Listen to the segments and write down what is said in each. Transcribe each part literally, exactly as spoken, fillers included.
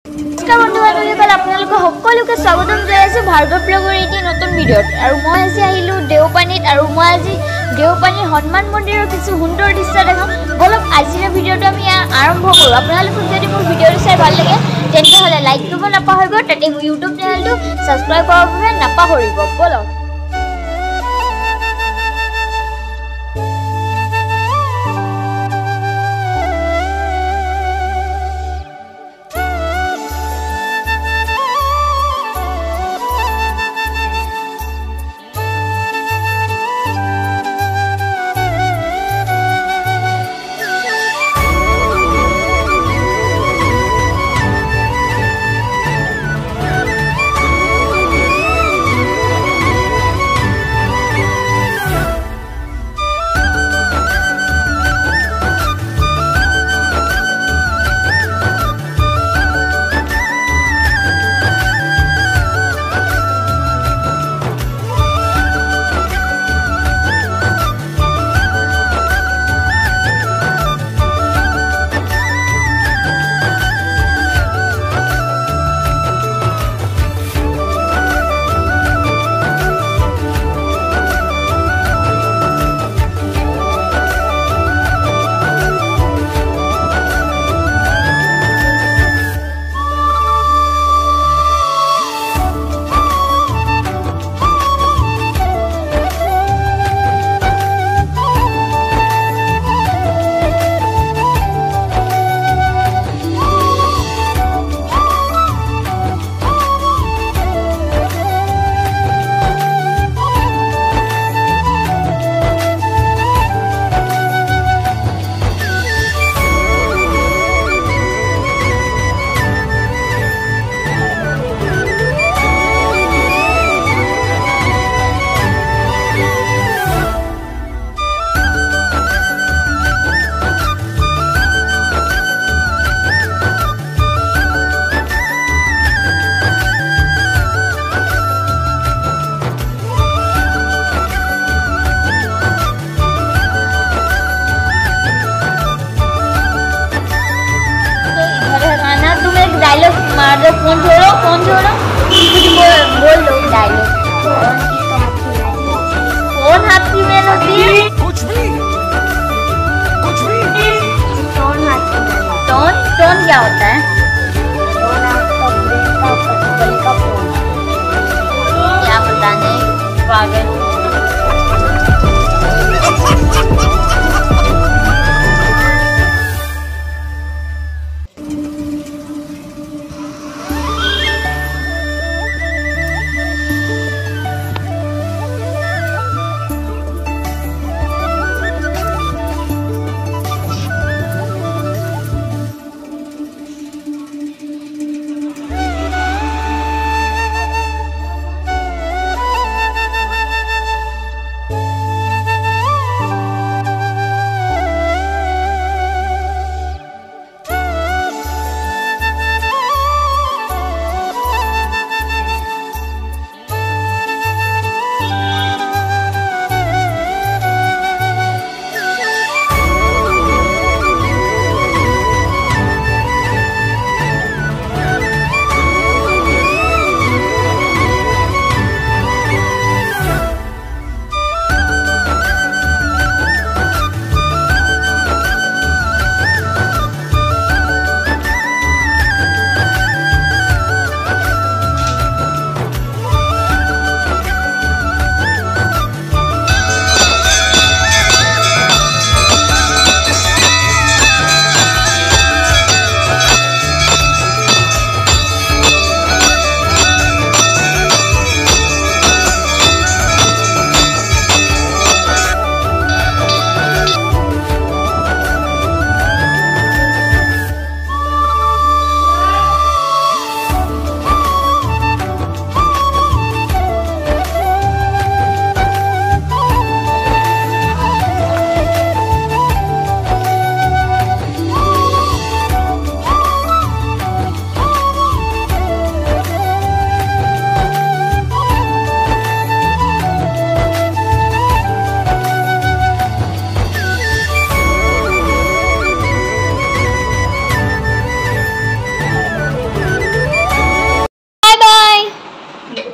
नमस्कार बंधु बान्धवीসকল আপোনালোক সকলোকে স্বাগতম জনাইছো ভাৰ্গৱ ব্লগৰ এটি নতুন ভিডিঅ'ত। আৰু মই আজি আহিলো দেওপানীত আৰু মই আজি দেওপানী হনুমান মন্দিৰৰ কিছু সুন্দৰ দৃশ্য দেখাম। বলক আজিৰ ভিডিঅ'টো আমি আৰম্ভ কৰোঁ। আপোনালোক যদি মোৰ ভিডিঅ'টো চাই ভাল লাগে তেন্তে হলে লাইক কৰিব নাপাহৰিব, তাতে মোৰ ইউটিউব চেনেলটো সাবস্ক্ৰাইব কৰিবলৈ নাপাহৰিব। বলক डायलॉग मार दो, फोन छोड़ो फोन छोड़ो कुछ बोल बोल दो डायलॉग। फोन हाथ में होती है, कुछ भी कुछ भी फोन हाथ में। टोन टोन क्या होता है? टोन आपका ब्रेक का फोन क्या पता नहीं पागल।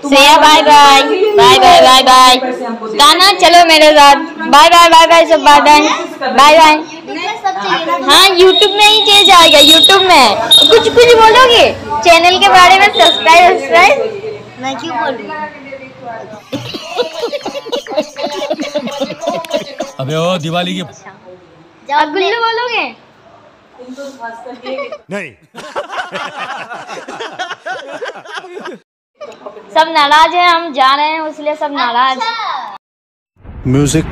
Shreya bye bye bye bye bye bye गाना चलो मेरे साथ बाय बाय बाय बाय सब बाय बाय बाय बाय। हाँ यूट्यूब में ही चीज आएगा यूट्यूब में कुछ कुछ बोलोगे चैनल के बारे में सब्सक्राइब सब्सक्राइब मैं क्यों बोलूं। अबे ओ दिवाली की जब गुल्लू बोलोगे नहीं। सब नाराज हैं हम जा रहे हैं इसलिए सब नाराज। म्यूजिक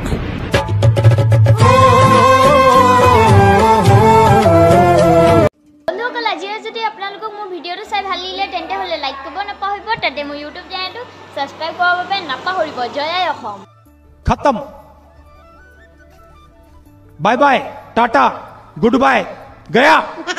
বন্ধুসকল আজিয়ে যদি আপোনালোকক মোৰ ভিডিঅ'টো চাই ভাল লাগিলে তেন্তে হ'লে লাইক কৰিব নাপাহৰিব তাতে মোৰ ইউটিউব চেনেলটো ছাবস্ক্ৰাইব কৰাৰ বাবে নাপাহৰিব। জয় আই অসম। खत्म bye bye tata goodbye गया।